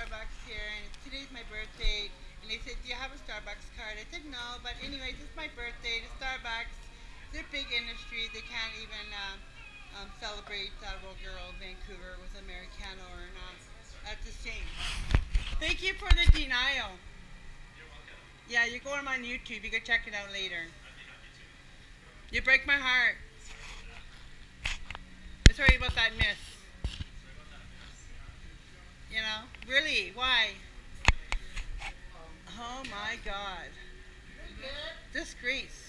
Starbucks here, and today's my birthday. And they said, "Do you have a Starbucks card?" I said, "No," but anyways, it's my birthday. The Starbucks, they're big industry. They can't even celebrate World Girl Vancouver with Americano or not. That's a shame. Thank you for the denial. Yeah, you go on my YouTube. You can check it out later. You break my heart. Sorry about that miss. You know, really? Why? Oh my God. Disgrace.